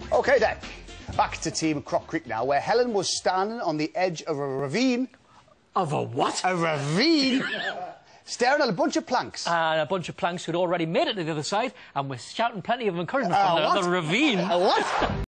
OK, then. Back to Team Croc Creek now, where Helen was standing on the edge of a ravine. Of a what? A ravine? Staring at a bunch of planks. And a bunch of planks who'd already made it to the other side and was shouting plenty of encouragement from the ravine. A what?